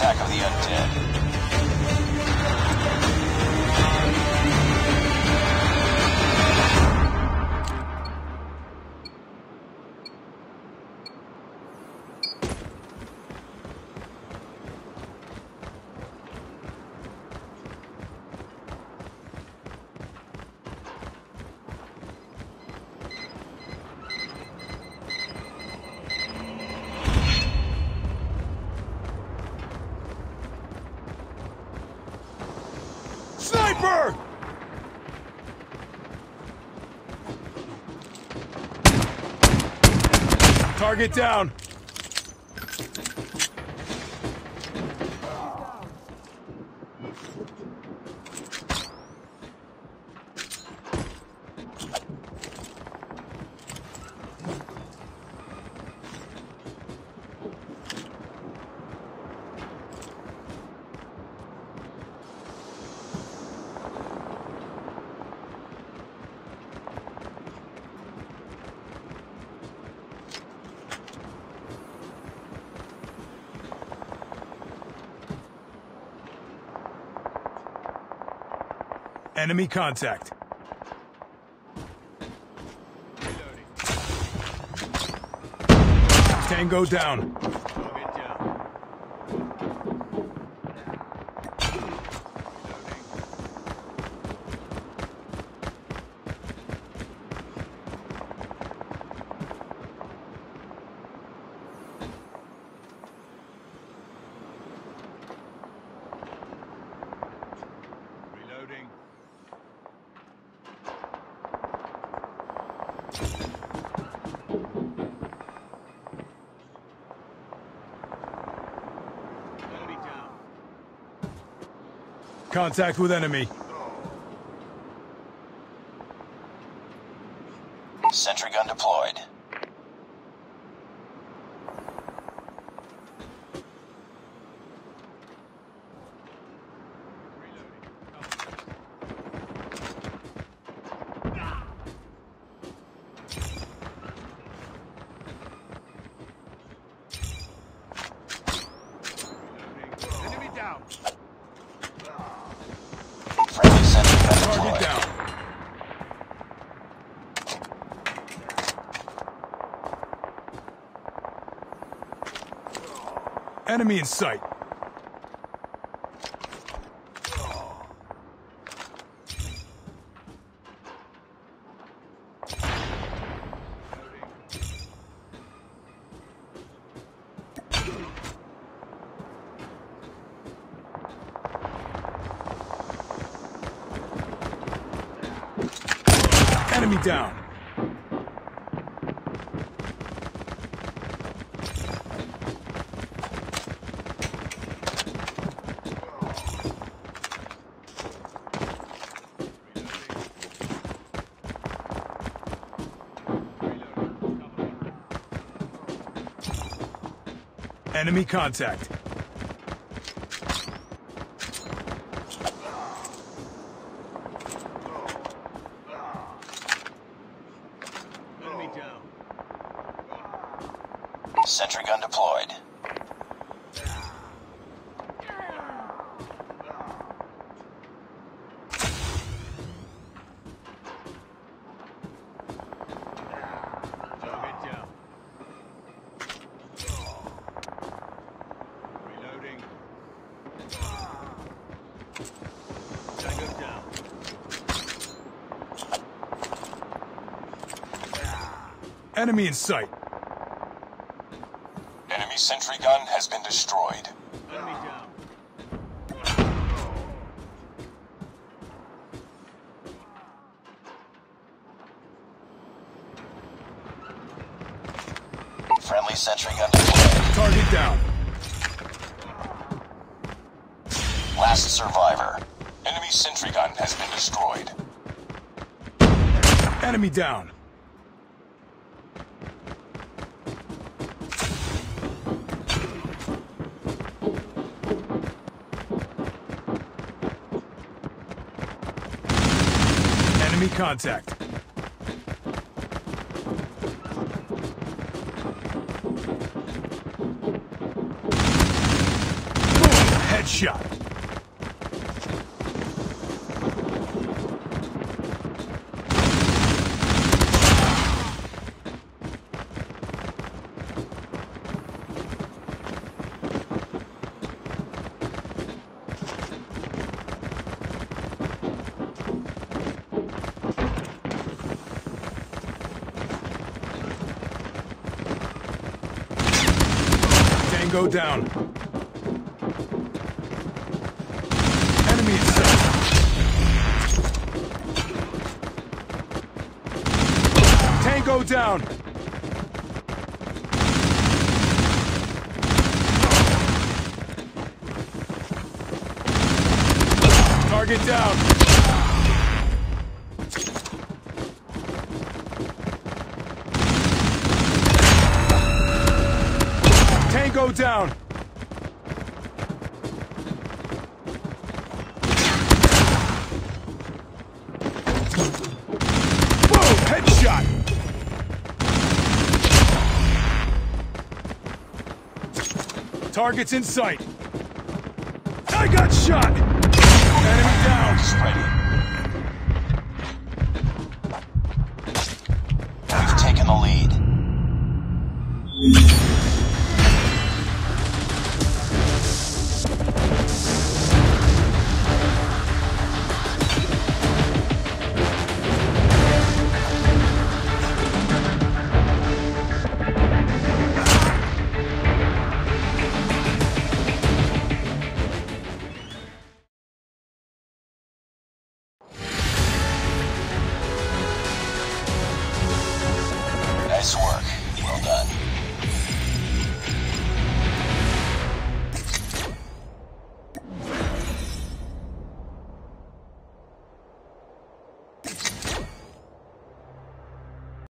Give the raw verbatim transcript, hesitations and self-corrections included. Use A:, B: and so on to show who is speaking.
A: attack of the undead.
B: Sniper! Target down. Enemy contact. Tango down. Contact with enemy.
A: Sentry gun deployed.
B: Enemy down.
A: Friendly sentry gun
B: Target
A: deployed.
B: down. Enemy in sight. Enemy down. Enemy contact.
C: Enemy down.
A: Sentry gun deployed.
C: Target down. Reloading. Tango down.
B: Enemy in sight.
A: Enemy sentry gun has been destroyed.
C: Enemy down.
A: Friendly sentry gun deployed.
B: Target down.
A: Last survivor. Enemy sentry gun has been destroyed.
B: Enemy down. Enemy contact. Boom. Headshot. Tango down. Enemy in sight. Tango down. Target down. Tango down. Whoa, headshot. Target's in sight. I got shot. Enemy down.
A: Is ready. We've taken the lead. Nice work.